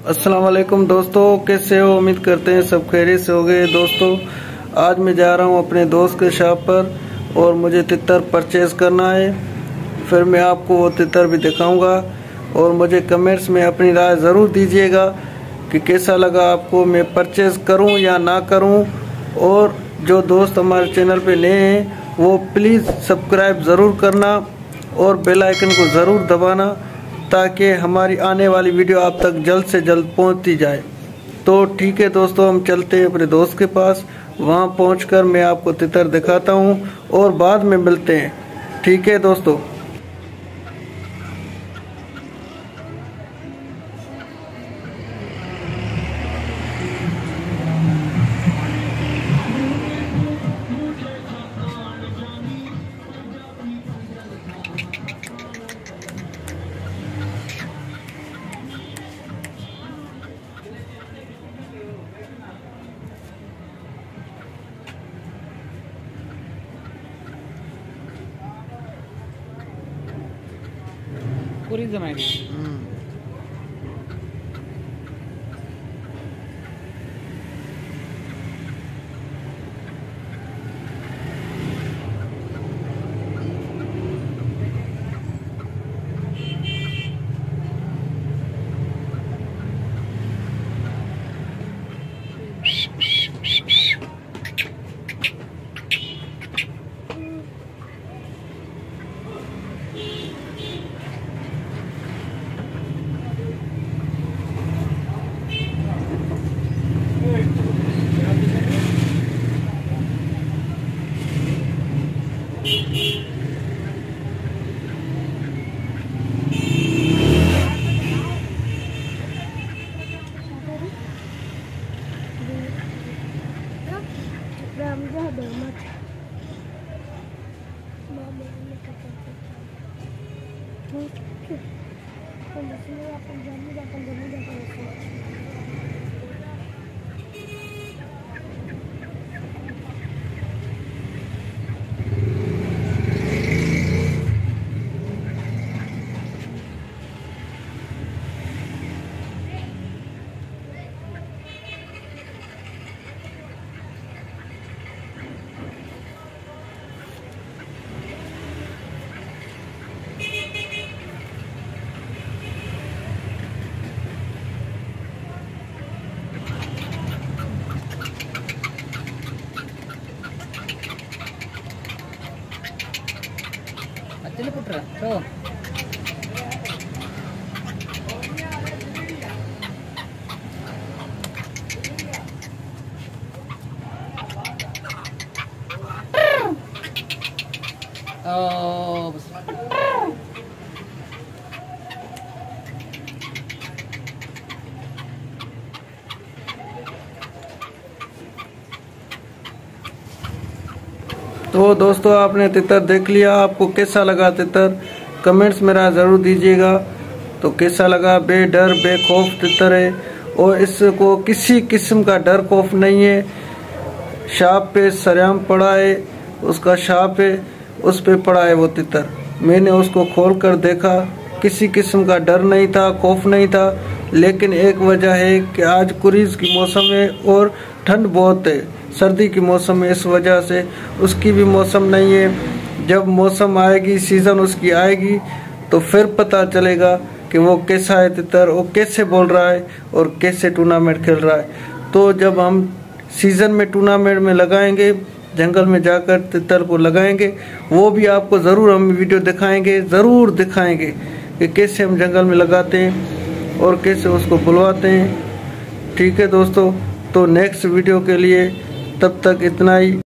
अस्सलाम वालेकुम दोस्तों, कैसे हो? उम्मीद करते हैं सब खैरियत से हो गए। दोस्तों आज मैं जा रहा हूं अपने दोस्त के शॉप पर और मुझे तितर परचेज़ करना है। फिर मैं आपको वो तितर भी दिखाऊंगा और मुझे कमेंट्स में अपनी राय ज़रूर दीजिएगा कि कैसा लगा आपको, मैं परचेज़ करूं या ना करूं। और जो दोस्त हमारे चैनल पे नए हैं वो प्लीज़ सब्सक्राइब ज़रूर करना और बेल आइकन को ज़रूर दबाना ताकि हमारी आने वाली वीडियो आप तक जल्द से जल्द पहुंचती जाए। तो ठीक है दोस्तों, हम चलते हैं अपने दोस्त के पास। वहां पहुंचकर मैं आपको तितर दिखाता हूं और बाद में मिलते हैं। ठीक है दोस्तों। पूरी जमाएगी। चलो पुट्रा तो तो दोस्तों आपने तितर देख लिया, आपको कैसा लगा तितर कमेंट्स में राय ज़रूर दीजिएगा। तो कैसा लगा? बेडर बेखौफ तितर है और इसको किसी किस्म का डर खौफ नहीं है। शाप पे सरेआम पड़ा है, उसका शाप है उस पे पड़ा है वो तितर। मैंने उसको खोल कर देखा, किसी किस्म का डर नहीं था, खौफ नहीं था। लेकिन एक वजह है कि आज कुरीज की मौसम है और ठंड बहुत है, सर्दी की मौसम है, इस वजह से उसकी भी मौसम नहीं है। जब मौसम आएगी, सीज़न उसकी आएगी तो फिर पता चलेगा कि वो कैसा है तितर, वो कैसे बोल रहा है और कैसे टूर्नामेंट खेल रहा है। तो जब हम सीज़न में टूर्नामेंट में लगाएंगे, जंगल में जाकर तितर को लगाएंगे, वो भी आपको ज़रूर हम वीडियो दिखाएंगे, ज़रूर दिखाएंगे कि कैसे हम जंगल में लगाते हैं और कैसे उसको बुलवाते हैं। ठीक है दोस्तों, तो नेक्स्ट वीडियो के लिए तब तक इतना ही।